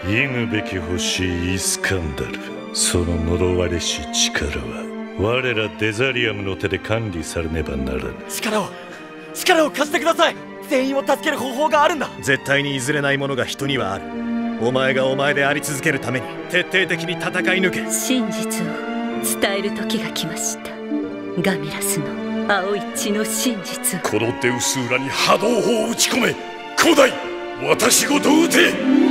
忌むべき星イスカンダル。その呪われし力は我らデザリアムの手で管理されねばならぬ。 力を貸してください。全員を助ける方法があるんだ。 絶対に譲れないものが人にはある。お前がお前であり続けるために徹底的に戦い抜け。 真実を伝える時が来ました。ガミラスの青い血の真実を。 このデウス裏に波動砲を打ち込め。古代私ごと撃て。